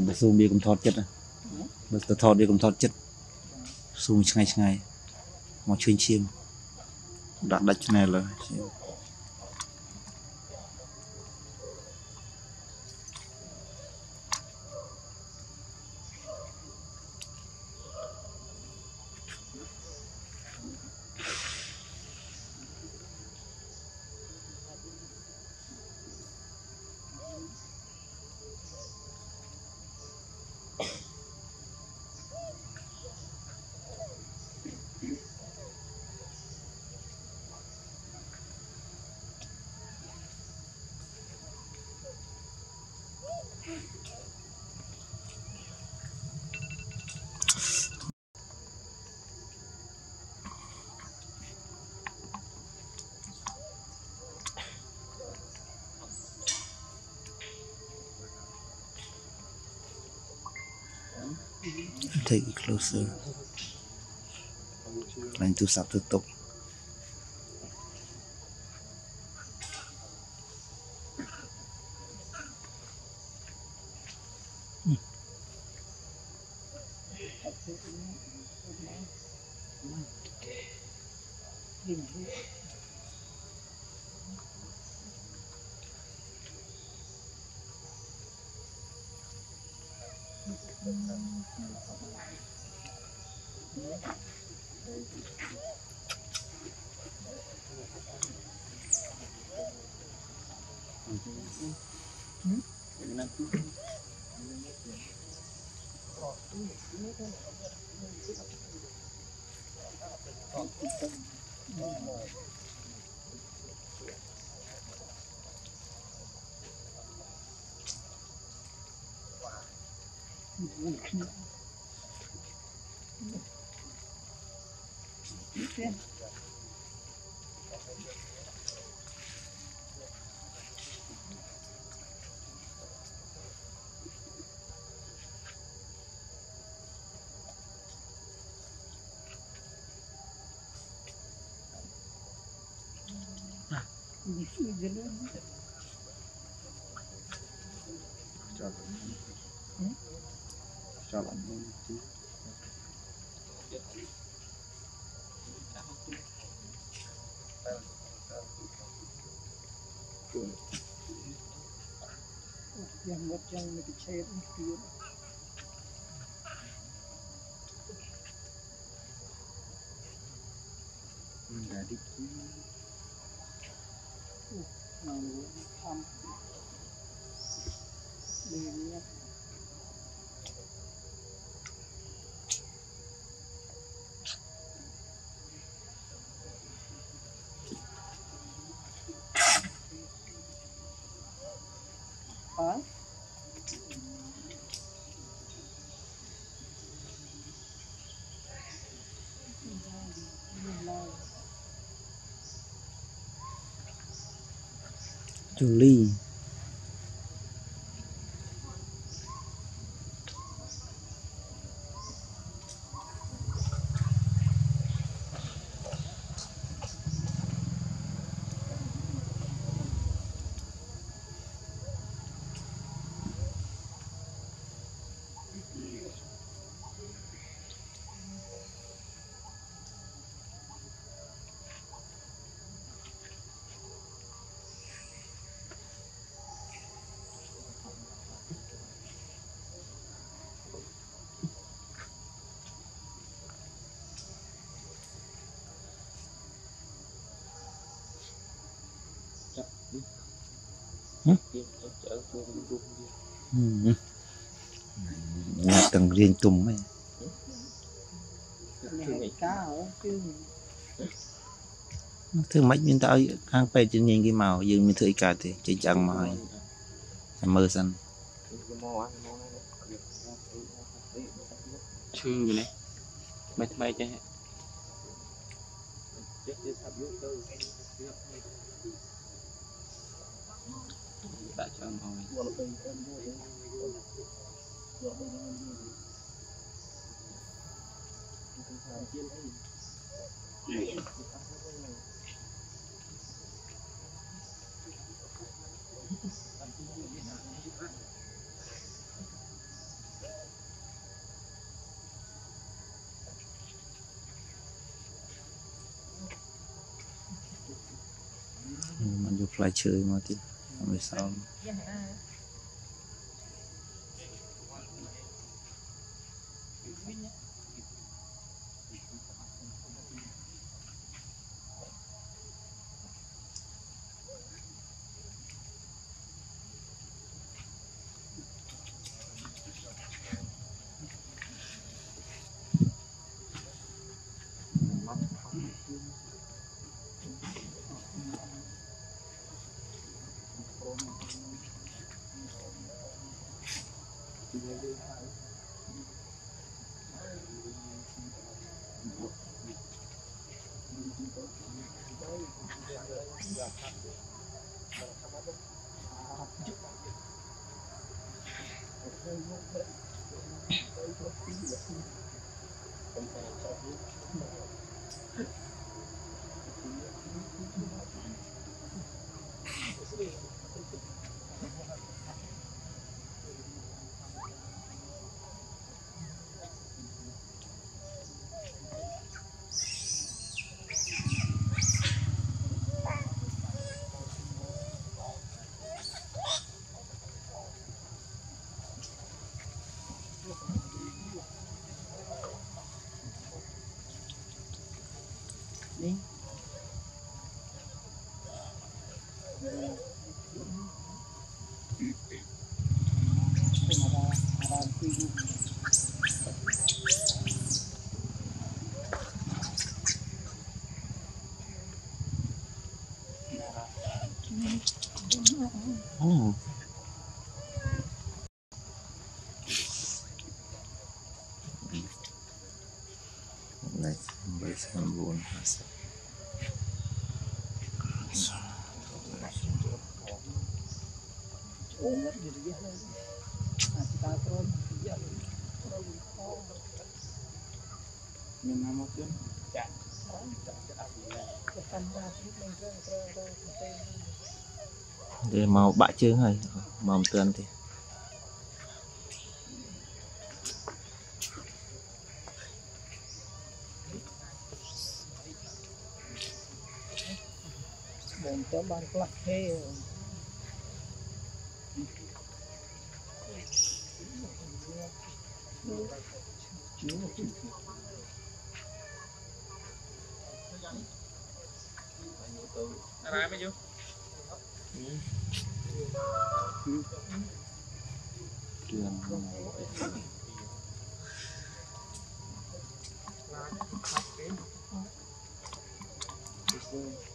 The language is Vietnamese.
mà zoom đi cùng thọt chất à mà thọt đi cùng thọt chất zoom ngay một chuyên chim đặt đạch này là take it closer and to start to top yang buat yang lebih cair itu jadi Julie tầng riêng tùng ấy thứ mấy mình tạo hàng pe trên nhìn cái màu dương mình thử cả thì chỉ chẳng màu mơ xanh chư này mấy chứ đã cho mồi fly chơi mà thì làm sao đi oh này bây giờ buồn uống hết gì vậy ta rồi giờ nhưng mà một chút chặt để màu bạ chưa hay màu tươi thì mình cho bạn lắc thế lại mấy chú Kian